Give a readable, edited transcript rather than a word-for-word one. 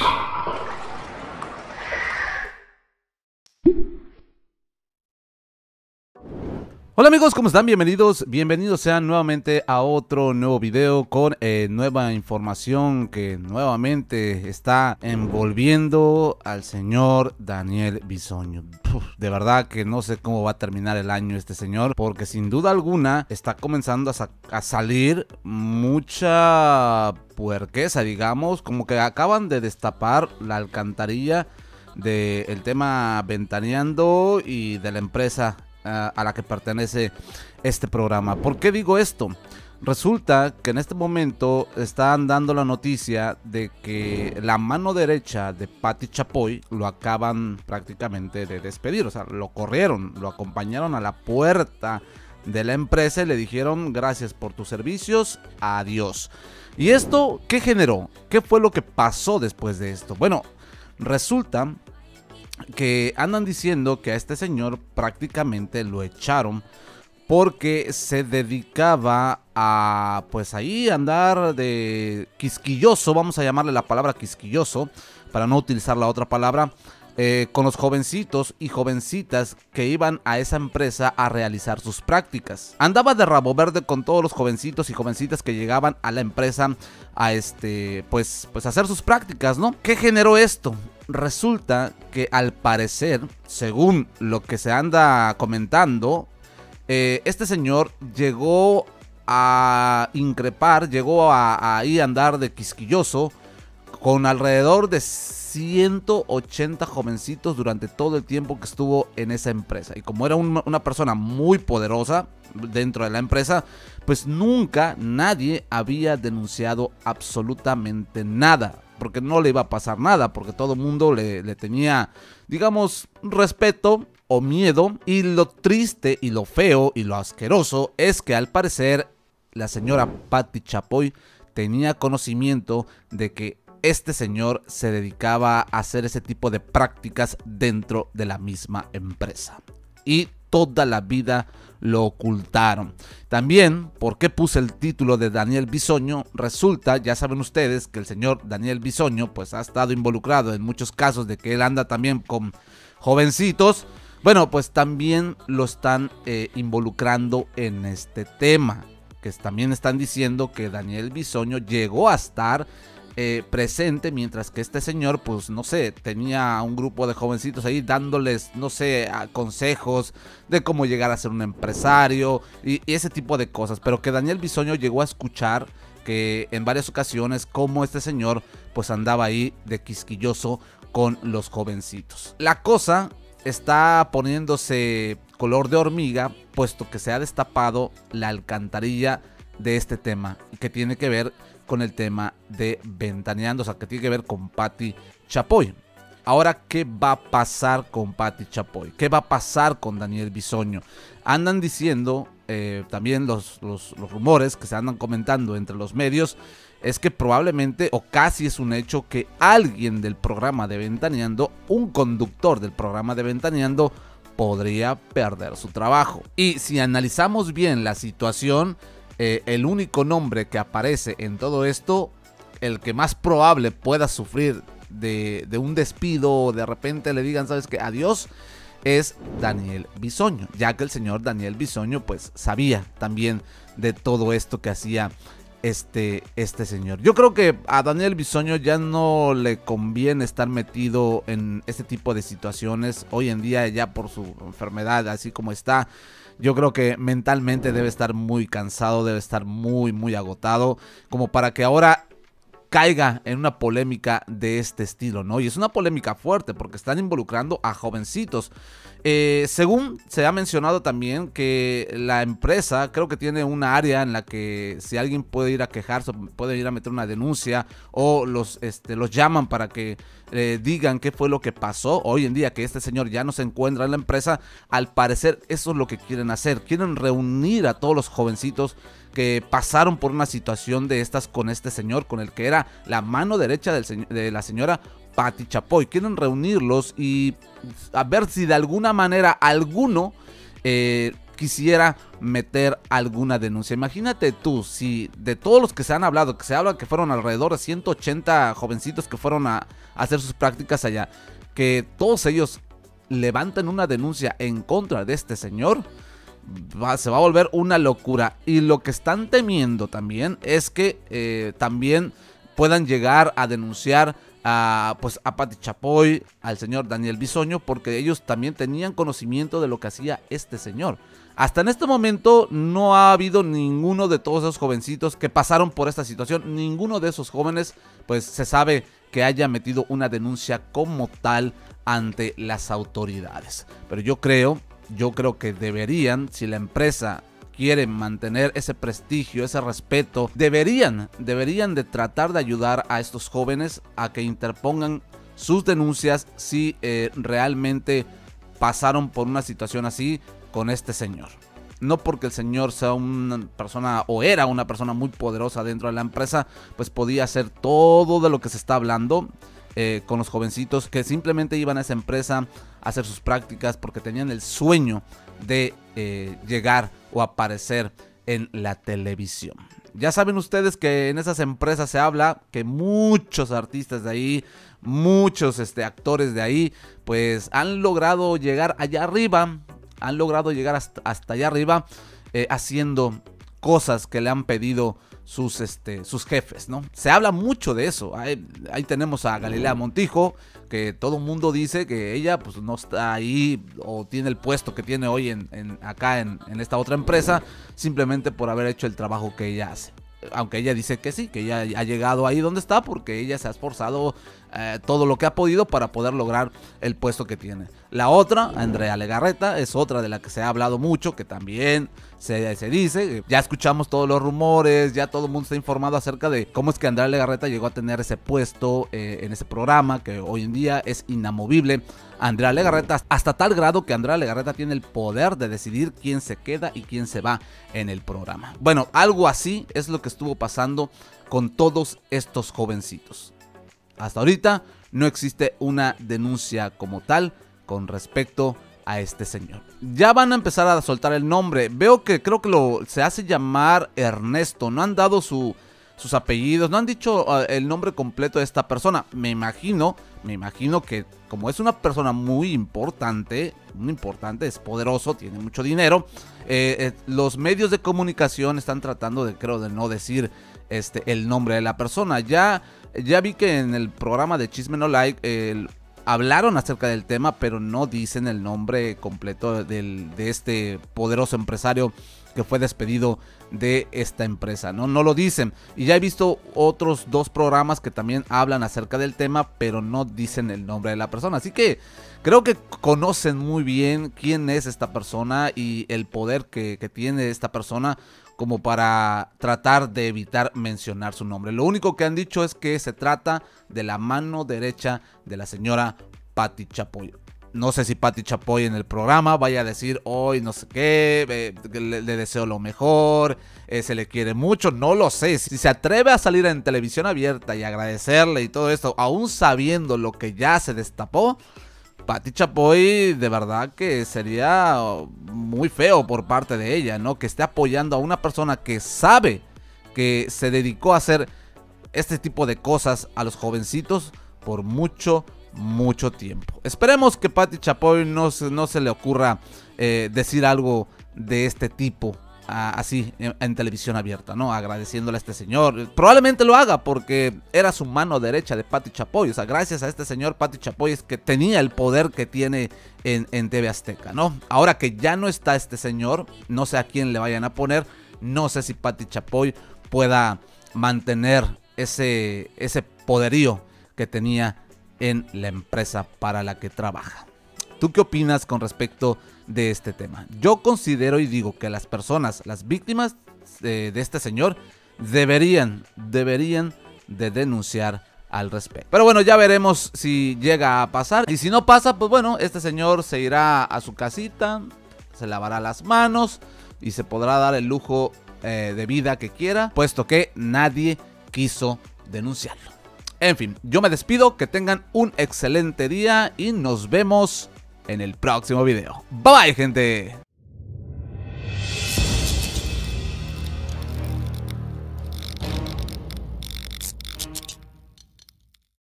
Hola amigos, ¿cómo están? Bienvenidos sean nuevamente a otro nuevo video con nueva información que nuevamente está envolviendo al señor Daniel Bisoño. De verdad que no sé cómo va a terminar el año este señor, porque sin duda alguna está comenzando a salir mucha puerqueza, digamos, como que acaban de destapar la alcantarilla del tema Ventaneando y de la empresa a la que pertenece este programa. ¿Por qué digo esto? Resulta que en este momento están dando la noticia de que la mano derecha de Pati Chapoy lo acaban prácticamente de despedir, o sea, lo corrieron, lo acompañaron a la puerta de la empresa y le dijeron gracias por tus servicios, adiós. ¿Y esto qué generó? ¿Qué fue lo que pasó después de esto? Bueno, resulta que andan diciendo que a este señor prácticamente lo echaron porque se dedicaba a, pues ahí andar de quisquilloso, vamos a llamarle la palabra quisquilloso para no utilizar la otra palabra, con los jovencitos y jovencitas que iban a esa empresa a realizar sus prácticas. Andaba de rabo verde con todos los jovencitos y jovencitas que llegaban a la empresa a pues hacer sus prácticas, ¿no? ¿Qué generó esto? Resulta que al parecer, según lo que se anda comentando, este señor llegó a increpar, llegó a ahí andar de quisquilloso con alrededor de 180 jovencitos durante todo el tiempo que estuvo en esa empresa. Y como era una persona muy poderosa dentro de la empresa, pues nunca nadie había denunciado absolutamente nada, porque no le iba a pasar nada, porque todo el mundo le tenía, digamos, respeto o miedo. Y lo triste y lo feo y lo asqueroso es que al parecer la señora Pati Chapoy tenía conocimiento de que este señor se dedicaba a hacer ese tipo de prácticas dentro de la misma empresa. Y toda la vida lo ocultaron. También, ¿por qué puse el título de Daniel Bisoño? Resulta, ya saben ustedes, que el señor Daniel Bisoño pues ha estado involucrado en muchos casos de que él anda también con jovencitos. Bueno, pues también lo están involucrando en este tema, que también están diciendo que Daniel Bisoño llegó a estar presente mientras que este señor, pues no sé, tenía un grupo de jovencitos ahí dándoles, no sé, consejos de cómo llegar a ser un empresario y ese tipo de cosas, pero que Daniel Bisoño llegó a escuchar que en varias ocasiones como este señor pues andaba ahí de quisquilloso con los jovencitos. La cosa está poniéndose color de hormiga, puesto que se ha destapado la alcantarilla de este tema, que tiene que ver con el tema de Ventaneando, o sea, que tiene que ver con Pati Chapoy. Ahora, ¿qué va a pasar con Pati Chapoy? ¿Qué va a pasar con Daniel Bisoño? Andan diciendo, también los rumores que se andan comentando entre los medios, es que probablemente, o casi es un hecho, que alguien del programa de Ventaneando, un conductor del programa de Ventaneando, podría perder su trabajo. Y si analizamos bien la situación, el único nombre que aparece en todo esto, el que más probable pueda sufrir de un despido o de repente le digan, ¿sabes qué? Adiós, es Daniel Bisoño, ya que el señor Daniel Bisoño pues sabía también de todo esto que hacía este señor. Yo creo que a Daniel Bisoño ya no le conviene estar metido en este tipo de situaciones hoy en día, ya por su enfermedad así como está. Yo creo que mentalmente debe estar muy cansado, debe estar muy agotado, como para que ahora caiga en una polémica de este estilo, ¿no? Y es una polémica fuerte porque están involucrando a jovencitos. Según se ha mencionado también que la empresa creo que tiene una área en la que si alguien puede ir a quejarse, puede ir a meter una denuncia o los llaman para que digan qué fue lo que pasó. Hoy en día que este señor ya no se encuentra en la empresa, al parecer eso es lo que quieren hacer. Quieren reunir a todos los jovencitos que pasaron por una situación de estas con este señor, con el que era la mano derecha de la señora Pati Chapoy. Quieren reunirlos y a ver si de alguna manera alguno quisiera meter alguna denuncia. Imagínate tú, si de todos los que se han hablado, que se habla que fueron alrededor de 180 jovencitos que fueron a hacer sus prácticas allá, que todos ellos levanten una denuncia en contra de este señor, se va a volver una locura. Y lo que están temiendo también es que también puedan llegar a denunciar a Pati Chapoy, al señor Daniel Bisoño, porque ellos también tenían conocimiento de lo que hacía este señor. Hasta en este momento no ha habido ninguno de todos esos jovencitos que pasaron por esta situación, ninguno de esos jóvenes pues se sabe que haya metido una denuncia como tal ante las autoridades. Pero yo creo que deberían, si la empresa quiere mantener ese prestigio, ese respeto, deberían de tratar de ayudar a estos jóvenes a que interpongan sus denuncias si realmente pasaron por una situación así con este señor. No porque el señor sea una persona o era una persona muy poderosa dentro de la empresa, pues podía hacer todo de lo que se está hablando con los jovencitos que simplemente iban a esa empresa a hacer sus prácticas porque tenían el sueño de llegar o aparecer en la televisión. Ya saben ustedes que en esas empresas se habla que muchos artistas de ahí, muchos actores de ahí, pues han logrado llegar allá arriba, han logrado llegar hasta allá arriba haciendo cosas que le han pedido sus jefes, ¿no? Se habla mucho de eso. Ahí tenemos a Galilea Montijo, que todo el mundo dice que ella pues no está ahí o tiene el puesto que tiene hoy acá en esta otra empresa simplemente por haber hecho el trabajo que ella hace. Aunque ella dice que sí, que ella ha llegado ahí donde está porque ella se ha esforzado todo lo que ha podido para poder lograr el puesto que tiene. La otra, Andrea Legarreta, es otra de la que se ha hablado mucho, que también se dice, ya escuchamos todos los rumores, ya todo el mundo está informado acerca de cómo es que Andrea Legarreta llegó a tener ese puesto en ese programa, que hoy en día es inamovible. Andrea Legarreta, hasta tal grado que Andrea Legarreta tiene el poder de decidir quién se queda y quién se va en el programa. Bueno, algo así es lo que estuvo pasando con todos estos jovencitos. Hasta ahorita no existe una denuncia como tal con respecto a este señor. Ya van a empezar a soltar el nombre. Creo que se hace llamar Ernesto. No han dado sus apellidos, no han dicho el nombre completo de esta persona. Me imagino que como es una persona muy importante, es poderoso, tiene mucho dinero, los medios de comunicación están tratando de no decir el nombre de la persona. Ya vi que en el programa de Chisme No Like hablaron acerca del tema, pero no dicen el nombre completo de este poderoso empresario que fue despedido de esta empresa, no lo dicen. Y ya he visto otros dos programas que también hablan acerca del tema, pero no dicen el nombre de la persona. Así que creo que conocen muy bien quién es esta persona y el poder que tiene esta persona como para tratar de evitar mencionar su nombre. Lo único que han dicho es que se trata de la mano derecha de la señora Pati Chapoy. No sé si Pati Chapoy en el programa vaya a decir hoy no sé qué, le deseo lo mejor, se le quiere mucho, no lo sé. Si se atreve a salir en televisión abierta y agradecerle y todo esto, aún sabiendo lo que ya se destapó, Pati Chapoy de verdad que sería muy feo por parte de ella, ¿no? Que esté apoyando a una persona que sabe que se dedicó a hacer este tipo de cosas a los jovencitos por mucho tiempo. Esperemos que Pati Chapoy no se le ocurra decir algo de este tipo así en televisión abierta, ¿no? Agradeciéndole a este señor. Probablemente lo haga porque era su mano derecha de Pati Chapoy. O sea, gracias a este señor Pati Chapoy es que tenía el poder que tiene en TV Azteca, ¿no? Ahora que ya no está este señor, no sé a quién le vayan a poner. No sé si Pati Chapoy pueda mantener ese poderío que tenía en la empresa para la que trabaja. ¿Tú qué opinas con respecto de este tema? Yo considero y digo que las personas, las víctimas de este señor deberían de denunciar al respecto. Pero bueno, ya veremos si llega a pasar. Y si no pasa, pues bueno, este señor se irá a su casita, se lavará las manos y se podrá dar el lujo de vida que quiera, puesto que nadie quiso denunciarlo. En fin, yo me despido, que tengan un excelente día y nos vemos en el próximo video. Bye bye, gente.